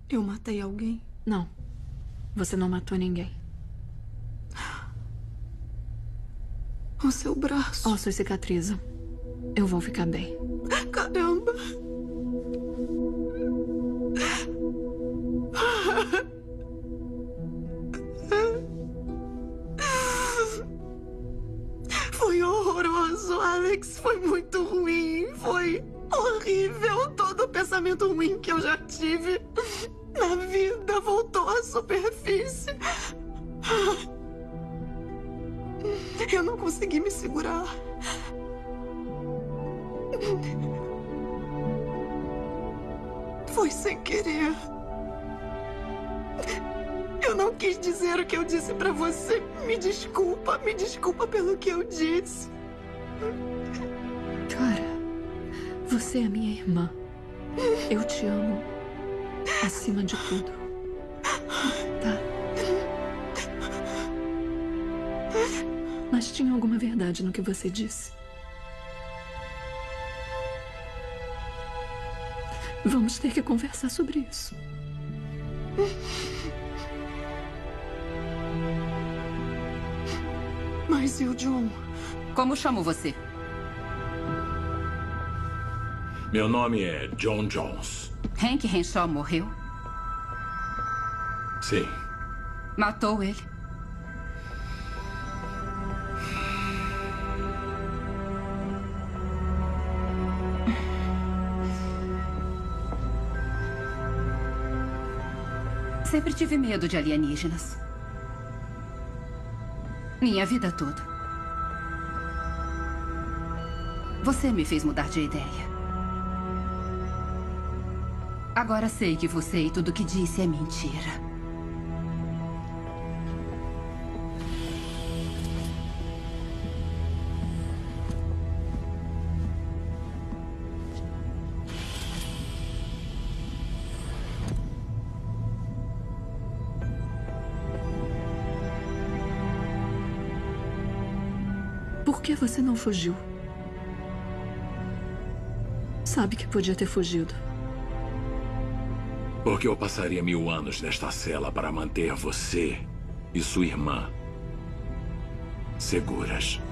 Eu matei alguém? Não. Você não matou ninguém. O seu braço. Ossos cicatrizam. Eu vou ficar bem. Caramba! Foi horroroso, Alex. Foi muito ruim. Foi horrível. Todo o pensamento ruim que eu já tive na vida voltou à superfície. Eu não consegui me segurar. Foi sem querer. Eu não quis dizer o que eu disse pra você. Me desculpa pelo que eu disse. Cara, você é minha irmã. Eu te amo acima de tudo. Tá? Mas tinha alguma verdade no que você disse. Vamos ter que conversar sobre isso. Mas e o John? Como chamo você? Meu nome é John Jones. Hank Henshaw morreu? Sim. Matou ele? Sempre tive medo de alienígenas. Minha vida toda. Você me fez mudar de ideia. Agora sei que você e tudo que disse é mentira. Por que você não fugiu? Sabe que podia ter fugido. Porque eu passaria 1000 anos nesta cela para manter você e sua irmã seguras.